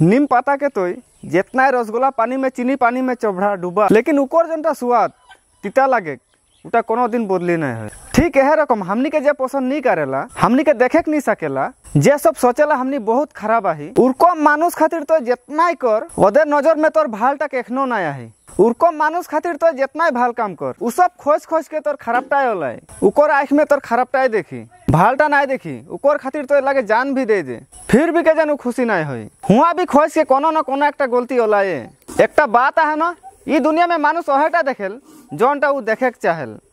नीम पाता के तो जितना रसगुल्ला पानी में चीनी पानी में चोभड़ा डूबा लेकिन उकर जनता स्वाद तीता लगे उटा कोनो दिन बदली नहीं है। ठीक है रकम हमनी के जे पसंद नहीं करेला हमनी के देखे नहीं सकेला जे सब सोचेला हमनी बहुत खराब आही उनको मानुष खातिर तो जितना ही कर ओदे नजर में तोर भाल तक एखनो ना आही उनको मानुष खातिर तो जितना ही भाल काम कर उ सब खोज खोज के तोर खराब टाई होला उकर आँख में तोर खराब टाई देखी भालटा नहीं देखी उकर खातिर तो लगे जान भी दे दे फिर भी के जानू खुशी नहीं हुई हुआ भी खोज के कोनो न कोनो एक गलती होला एक बात है ना ई दुनिया में मानुष ओहेटा देखेल जोनटा उ देखे के चाहेल।